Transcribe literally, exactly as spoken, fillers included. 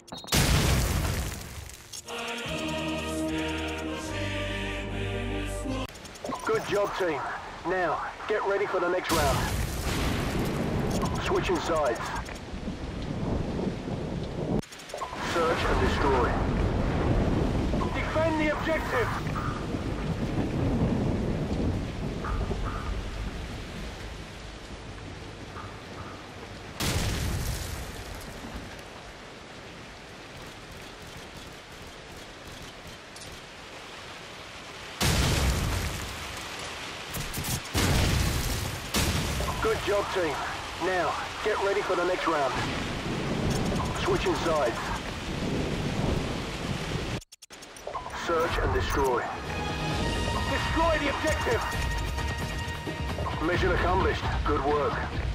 Good job, team. Now, get ready for the next round. Switching sides. Search and destroy. Defend the objective! Good job, team. Now, get ready for the next round. Switching sides. Search and destroy. Destroy the objective! Mission accomplished. Good work.